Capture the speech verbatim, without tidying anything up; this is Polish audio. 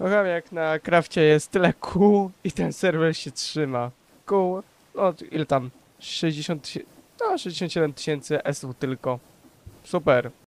Kocham jak na krafcie jest tyle kół i ten serwer się trzyma. Kół, no ile tam? sześćdziesiąt tysięcy, no sześćdziesiąt siedem tysięcy esów tylko. Super.